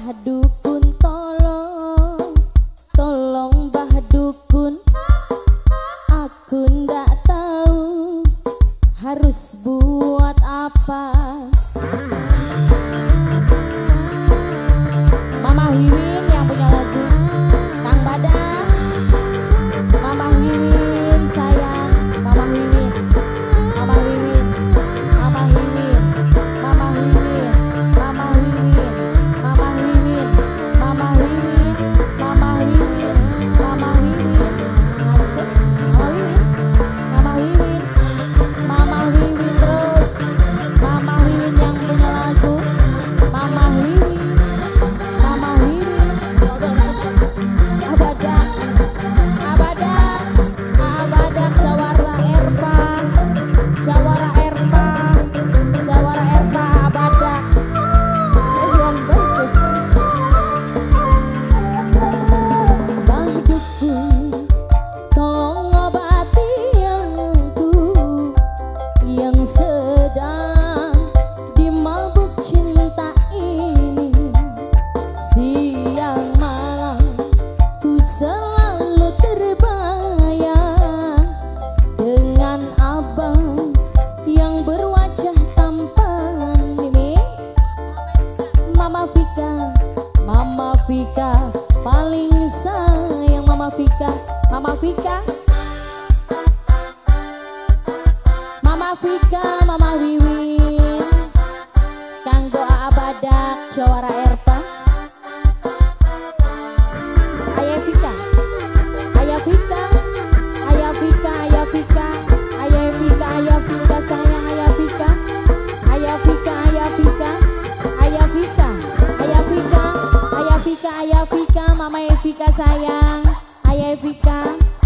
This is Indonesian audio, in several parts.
Mbah Dukun, tolong Mbah Dukun, aku ndak tahu harus buat apa. Mama Wiwin yang punya lagu, Kang Badak, Mama Wiwin sayang, Mama Wiwin, Mama Wiwin, Mama Wiwin, Mama Wiwin, Mama Wiwin, Mama Wiwin, Mama Wiwin, Mama Wiwin, Mama Wiwin, asik, Mama Wiwin, Mama Wiwin, Mama Wiwin terus, Mama Wiwin yang punya lagu, Mama Wiwin, Mama Wiwin, Abadak, Abadak, Abadak, Jawara Erpa, Jawara Erpa, Jawara Erpa, Abadak, Rian Bentuk, Mbah Dukun, tolong obati aku yang sedang dimabuk cinta ini. Siang malam ku selalu terbayang dengan abang yang berwajah tampan ini. Mama Vika, Mama Vika paling sayang, Mama Vika, Mama Vika, Mama Vika, Mama Wiwin, kanggo Abadak, Jawara Erpa, Ayah Vika, Ayah Vika, Ayah Vika, Ayah Vika, Ayah Vika, Ayah Vika sayang, Ayah Vika, Ayah Vika, Ayah Vika, Ayah Vika, Ayah Vika, Ayah Vika, Ayah Vika, Mama Evika sayang, Ayah Evika,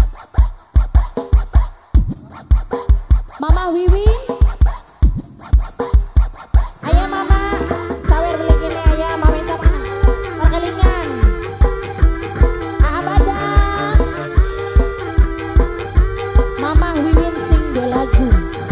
Mama Wiwin, Ayah Mama, sawer beli ini Ayah, Mama Esa mana? Perkelingan, Abadak, Mama Wiwin sing do lagu.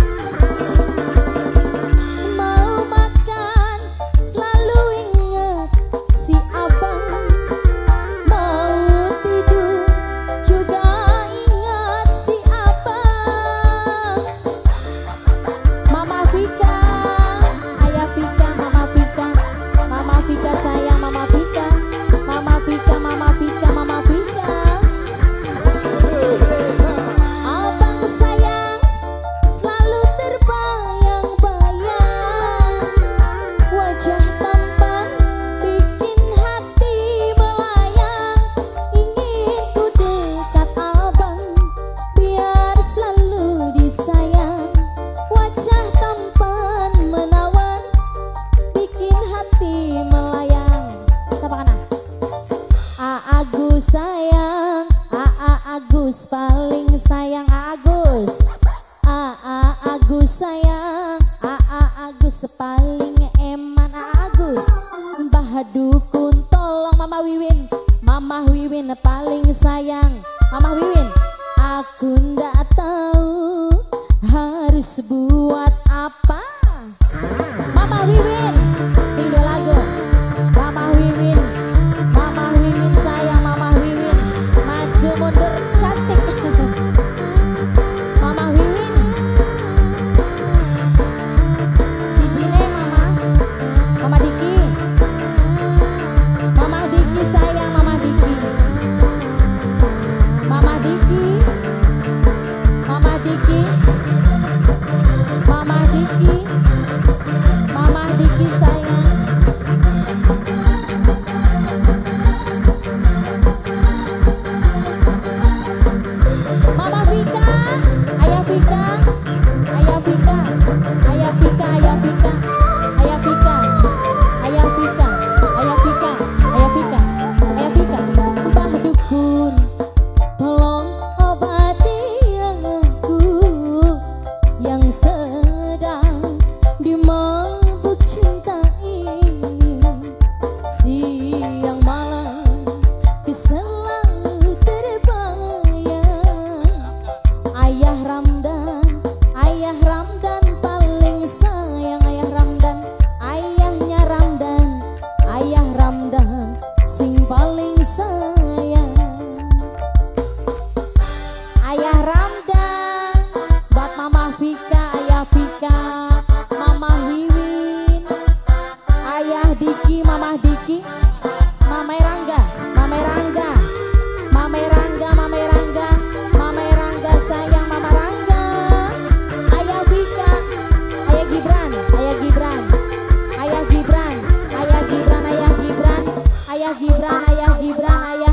Mau makan selalu ingat si abang, mau tidur juga ingat si abang. Mama Vika, Ayah Vika, Mama Vika, Mama Vika sayang, Mama Vika, Mama Vika, Mama Vika, Mama Vika. Abang sayang selalu terbayang-bayang, wajah tampan bikin hati melayang. Ingin ku dekat abang biar selalu disayang, wajah tampan menawan bikin hati melayang. Apa kana? Agus sayang, Agus paling sayang, Agus, Agus sayang, Agus paling eman, Agus. Mbah Dukun, tolong Mama Wiwin, Mama Wiwin paling sayang, Mama Wiwin, aku ndak tahu harus buat apa. Mama Wiwin sing do lagu, Mama Wiwin, Mama Wiwin sayang, Mama Wiwin maju mundur cantik. Mama Wiwin si Jine, Mama Diki, Mama Diki sayang, Mama Diki. Diki, Mama Diki, Mama Rangga, Mama Rangga, Mama Rangga, Mama Rangga, Mama Rangga sayang Mama Rangga. Ayah Vika, Ayah Gibran, Ayah Gibran, Ayah Gibran, Ayah Gibran, Ayah Gibran, Ayah Gibran, Ayah Gibran, Ayah